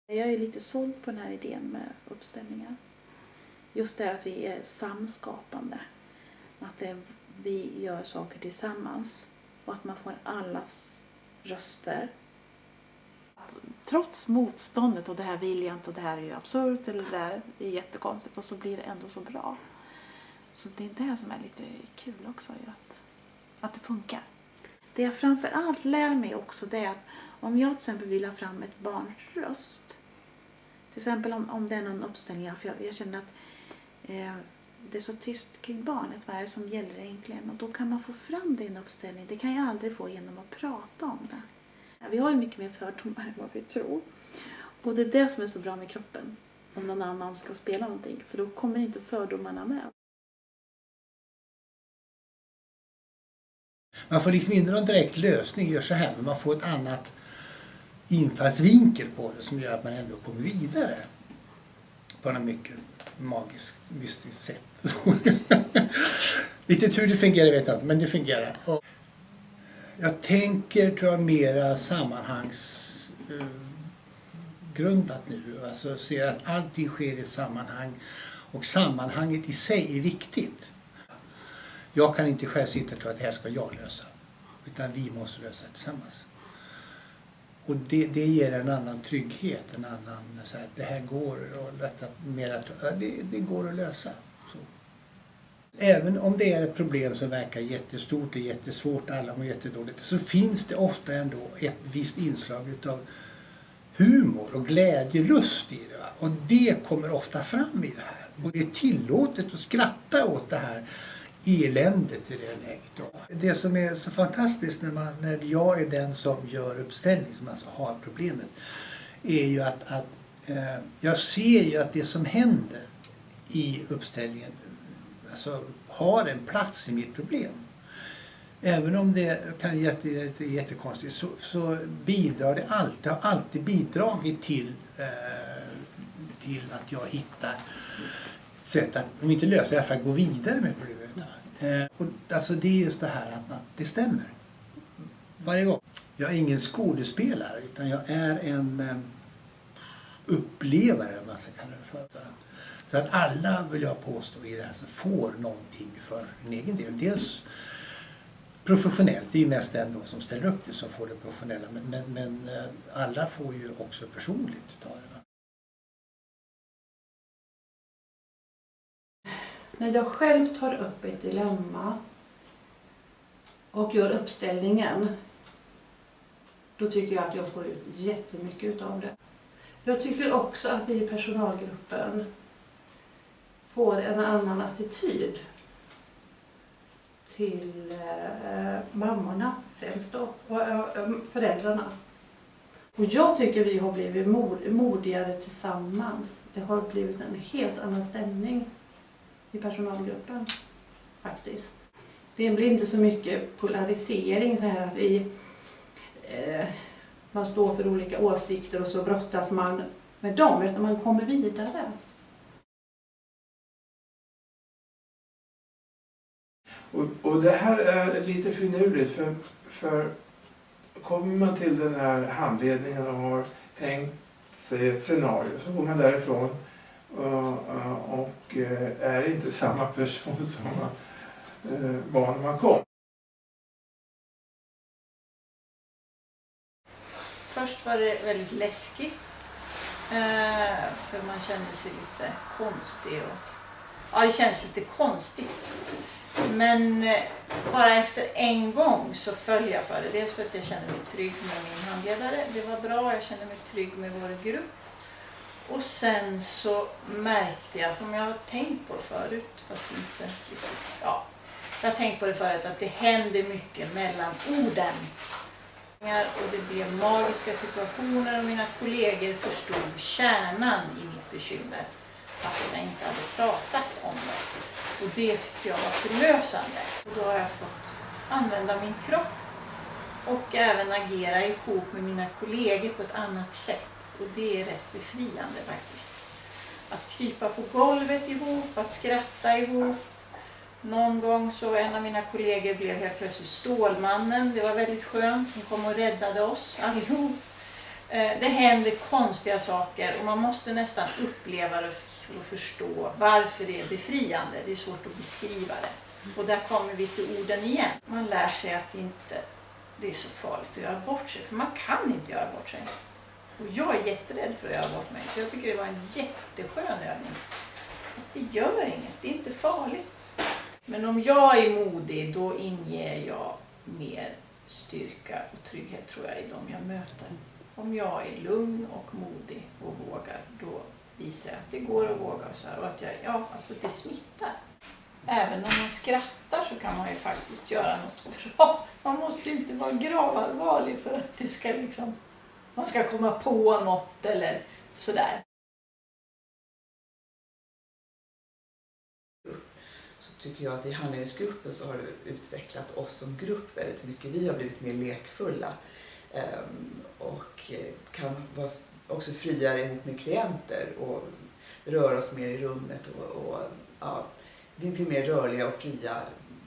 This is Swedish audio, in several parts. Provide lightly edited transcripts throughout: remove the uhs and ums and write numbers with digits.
Jag är lite såld på den här idén med uppställningar. Just det att vi är samskapande. Att vi gör saker tillsammans. Och att man får allas röster. Trots motståndet och det här vill jag inte och det här är ju absurt eller det där är jättekonstigt och så blir det ändå så bra. Så det är det som är lite kul också, att det funkar. Det jag framförallt lär mig också det är att om jag till exempel vill ha fram ett barns röst. Till exempel om det är någon uppställning, för jag känner att det är så tyst kring barnet, vad är det som gäller egentligen? Och då kan man få fram det i en uppställning. Det kan jag aldrig få genom att prata om det. Vi har ju mycket mer fördomar än vad vi tror. Och det är det som är så bra med kroppen. Om någon annan ska spela någonting. För då kommer inte fördomarna med. Man får liksom inte någon direkt lösning, gör så här. Men man får ett annat infallsvinkel på det som gör att man ändå kommer vidare. På något mycket magiskt, mystiskt sätt. Lite hur det fungerar vet jag inte, men det fungerar. Och jag tänker, tror jag, mera sammanhangsgrundat nu. Alltså ser att allting sker i ett sammanhang och sammanhanget i sig är viktigt. Jag kan inte själv sitta och tro att det här ska jag lösa, utan vi måste lösa det tillsammans. Och det ger en annan trygghet, en annan, så här, det här går det går att lösa. Så. Även om det är ett problem som verkar jättestort och jättesvårt, alla mår jättedåligt, så finns det ofta ändå ett visst inslag utav humor och glädje, lust i det. Va? Och det kommer ofta fram i det här. Och det är tillåtet att skratta åt det här eländet i det läget. Då. Det som är så fantastiskt när jag är den som gör uppställning, som alltså har problemet, är ju att jag ser ju att det som händer i uppställningen alltså har en plats i mitt problem. Även om det kan vara jättekonstigt så bidrar det alltid, har alltid bidragit till att jag hittar sätt att, om inte lösa, i alla fall gå vidare med problemet. Och alltså det är just det här att det stämmer. Varje gång. Jag är ingen skådespelare utan jag är en upplevare, vad ska kalla det för. Så att alla, vill jag påstå, i det här som får någonting för en egen del. Dels professionellt, det är ju mest den då som ställer upp det som får det professionella. Men alla får ju också personligt ta det. När jag själv tar upp ett dilemma och gör uppställningen, då tycker jag att jag får ut jättemycket av det. Jag tycker också att vi i personalgruppen får en annan attityd till mammorna främst då, och föräldrarna. Och jag tycker vi har blivit modigare tillsammans. Det har blivit en helt annan stämning i personalgruppen faktiskt. Det blir inte så mycket polarisering så här att man står för olika åsikter och så brottas man med dem, utan man kommer vidare. Och det här är lite finurligt för kommer man till den här handledningen och har tänkt sig ett scenario så går man därifrån och är inte samma person som man var när man kom. Först var det väldigt läskigt för man kände sig lite konstig och det känns lite konstigt. Men bara efter en gång så föll jag för det. Dels för att jag kände mig trygg med min handledare. Det var bra, jag kände mig trygg med vår grupp. Och sen så märkte jag, som jag har tänkt på förut, fast inte riktigt, jag har tänkt på det förut, att det händer mycket mellan orden. Och det blev magiska situationer och mina kollegor förstod kärnan i mitt bekymmer fast jag inte hade pratat om det. Och det tyckte jag var förlösande. Och då har jag fått använda min kropp och även agera ihop med mina kollegor på ett annat sätt. Och det är rätt befriande faktiskt. Att krypa på golvet ihop, att skratta ihop. Någon gång så en av mina kollegor blev helt plötsligt Stålmannen. Det var väldigt skönt. Hon kom och räddade oss allihop. Det händer konstiga saker och man måste nästan uppleva det för att förstå varför det är befriande. Det är svårt att beskriva det. Och där kommer vi till orden igen. Man lär sig att det är så farligt att göra bort sig. För man kan inte göra bort sig. Och jag är jätterädd för att göra bort mig. Så jag tycker det var en jätteskön övning. Att det gör inget. Det är inte farligt. Men om jag är modig, då inger jag mer styrka och trygghet, tror jag, i dem jag möter. Om jag är lugn och modig och vågar, då visar jag att det går att våga. Och så här, och att alltså det smittar. Även när man skrattar så kan man ju faktiskt göra något bra. Man måste ju inte vara gravallvarlig för att det ska man ska komma på något eller sådär. Så tycker jag att i handledningsgruppen så har det utvecklat oss som grupp väldigt mycket. Vi har blivit mer lekfulla och kan vara också friare ihop med klienter och röra oss mer i rummet. Vi blir mer rörliga och fria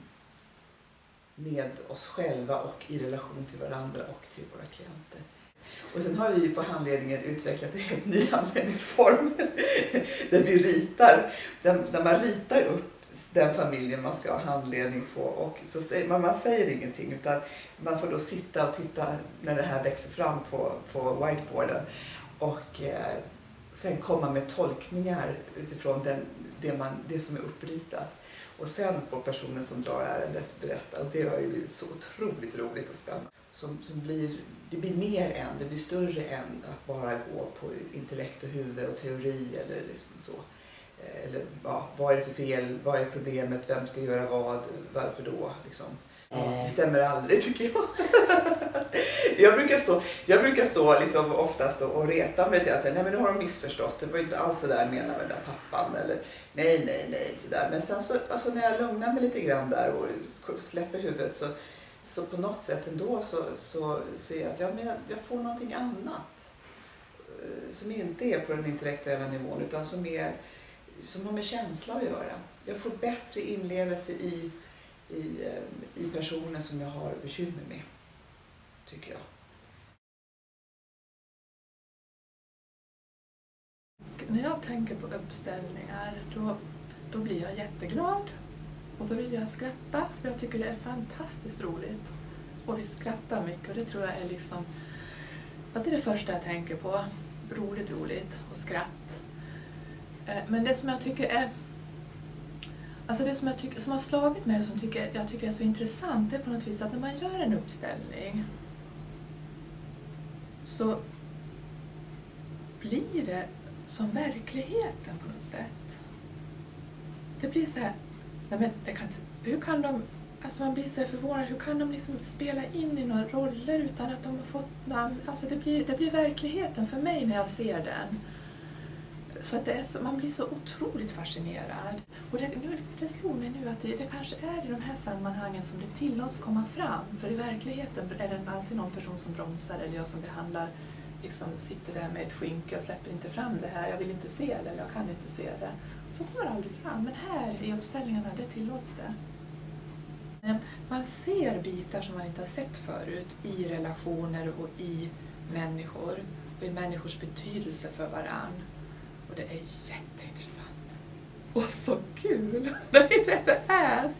med oss själva och i relation till varandra och till våra klienter. Och sen har vi på handledningen utvecklat en helt ny handledningsform där vi ritar, där man ritar upp den familjen man ska ha handledning på och så säger man säger ingenting utan man får då sitta och titta när det här växer fram på whiteboarden och sen komma med tolkningar utifrån det som är uppritat. Och sen får personen som drar ärendet berätta. Och det har ju blivit så otroligt roligt och spännande. Det blir mer än, det blir större än att bara gå på intellekt och huvud och teori eller liksom så. Eller vad är det för fel, vad är problemet, vem ska göra vad, varför då liksom. Det stämmer aldrig tycker jag. Jag brukar stå liksom oftast och reta mig till att säga nej men nu har de missförstått, det var ju inte alls så där menar med den där pappan eller nej så där. Men sen så alltså när jag lugnar mig lite grann där och släpper huvudet så på något sätt ändå så ser jag att jag får någonting annat som inte är på den intellektuella nivån utan som har med känsla att göra. Jag får bättre inlevelse i personer som jag har bekymmer med, tycker jag. När jag tänker på uppställningar då blir jag jätteglad och då vill jag skratta för jag tycker det är fantastiskt roligt. Och vi skrattar mycket och det tror jag är liksom, att det är det första jag tänker på. Roligt och skratt. Men det som jag tycker är alltså det som har slagit mig och som jag tycker är så intressant det är på något vis att när man gör en uppställning så blir det som verkligheten på något sätt. Det blir så här, hur kan de, alltså man blir så förvånad, hur kan de liksom spela in i några roller utan att de har fått namn, alltså det blir verkligheten för mig när jag ser den. Så att man blir så otroligt fascinerad. Och det slår mig nu att det kanske är i de här sammanhangen som det tillåts komma fram. För i verkligheten är det alltid någon person som bromsar eller jag som behandlar, liksom sitter där med ett skynke och släpper inte fram det här. Jag vill inte se det eller jag kan inte se det. Så kommer det aldrig fram. Men här i uppställningarna, det tillåts det. Man ser bitar som man inte har sett förut i relationer och i människor. Och i människors betydelse för varann. Och det är jätteintressant. Och så kul! Det är det här!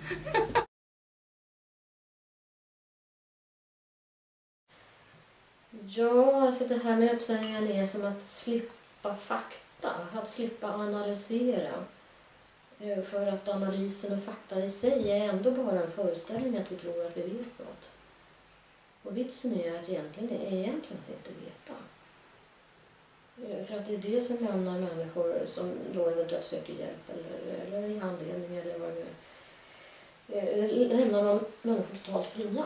Ja, alltså det här med uppställningen är som att slippa fakta. Att slippa analysera. För att analysen och fakta i sig är ändå bara en föreställning att vi tror att vi vet något. Och vitsen är att det är egentligen att inte veta. För att det är det som lämnar människor som då eventuellt söker hjälp eller i handledning eller vad det nu är. Lämnar man människor totalt fria.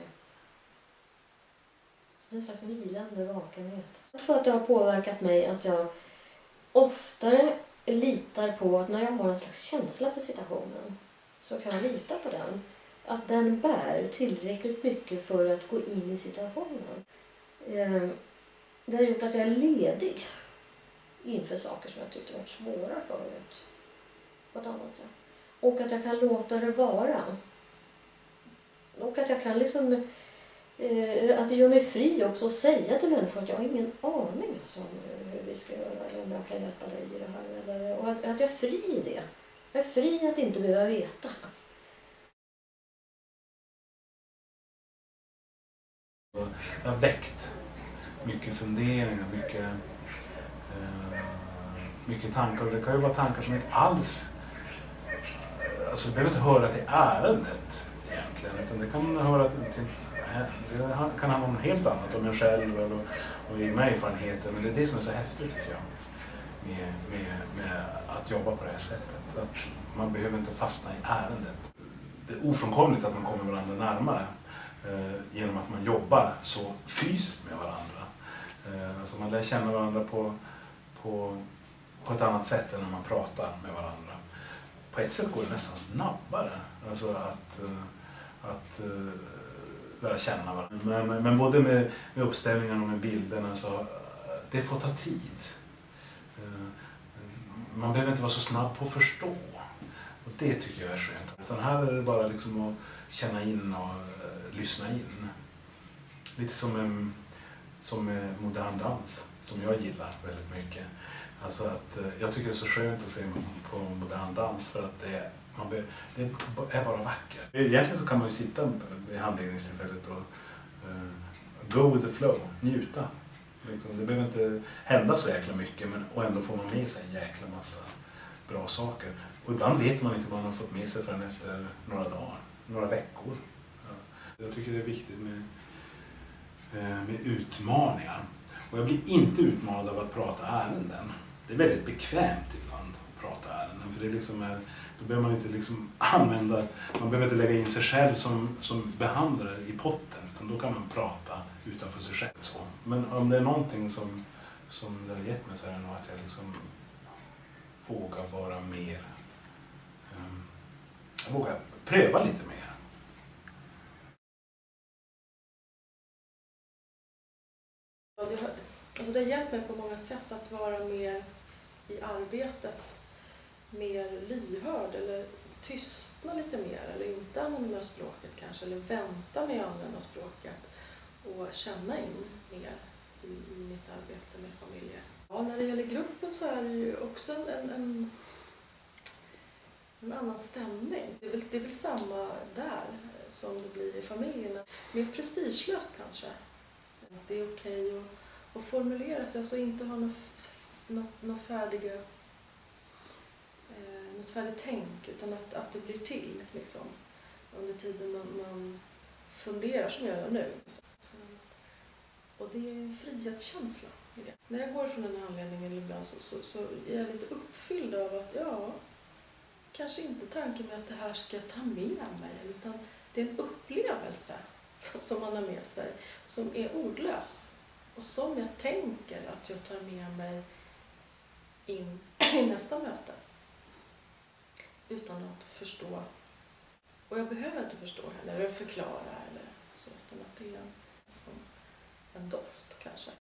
Så det är en slags vilande vakenhet. Jag tror att det har påverkat mig att jag oftare litar på att när jag har en slags känsla för situationen så kan jag lita på den. Att den bär tillräckligt mycket för att gå in i situationen. Det har gjort att jag är ledig inför saker som jag tyckte var svåra förut. På ett annat sätt. Och att jag kan låta det vara. Och att jag kan liksom Att det gör mig fri också att säga till människor att jag har ingen aning alltså, hur vi ska göra eller om jag kan hjälpa dig i det här. Eller, och att jag är fri i det. Jag är fri att inte behöva veta. Det har väckt mycket funderingar, mycket tankar. Och det kan ju vara tankar som inte alls... Alltså det behöver inte höra till ärendet egentligen. Utan det kan höra till... Det kan handla om något helt annat, om jag själv och egna erfarenheter. Men det är det som är så häftigt tycker jag. Med att jobba på det här sättet. Att man behöver inte fastna i ärendet. Det är ofrånkomligt att man kommer varandra närmare. Genom att man jobbar så fysiskt med varandra. Alltså man lär känna varandra på ett annat sätt än när man pratar med varandra. På ett sätt går det nästan snabbare. Alltså att lära känna varandra. Men både med uppställningarna och med bilderna så det får ta tid. Man behöver inte vara så snabb på att förstå. Och det tycker jag är skönt. Utan här är det bara liksom att känna in och lyssna in. Lite som modern dans, som jag gillar väldigt mycket. Alltså att jag tycker det är så skönt att se på modern dans för att det är bara vackert. Egentligen så kan man ju sitta i handledningstillfället och go with the flow, njuta. Det behöver inte hända så jäkla mycket och ändå får man med sig en jäkla massa bra saker. Och ibland vet man inte vad man har fått med sig förrän efter några dagar, några veckor. Jag tycker det är viktigt med utmaningar. Och jag blir inte utmanad av att prata ärenden. Det är väldigt bekvämt ibland att prata ärenden. För det liksom då behöver man inte liksom använda, man behöver inte lägga in sig själv som behandlare i potten. Utan då kan man prata utanför sig själv. Så. Men om det är någonting som det har gett mig så är det nog att jag liksom vågar vara mer, jag vågar pröva lite mer. Det har hjälpt mig på många sätt att vara mer i arbetet, mer lyhörd eller tystna lite mer eller inte använda språket kanske eller vänta med att använda språket och känna in mer i mitt arbete med familjer. Ja, när det gäller gruppen så är det ju också en annan stämning. Det är väl samma där som det blir i familjerna. Mer prestigelöst kanske. Det är okej att formulera sig, alltså inte ha något färdigt tänk utan att det blir till liksom, under tiden man funderar som jag gör nu. Och det är en frihetskänsla i det. När jag går från den här anledningen ibland så är jag lite uppfylld av att kanske inte tanken med att det här ska jag ta med mig utan det är en upplevelse som man har med sig som är ordlös och som jag tänker att jag tar med mig in i nästa möte utan att förstå. Och jag behöver inte förstå heller eller förklara eller så utan att det är som en doft kanske.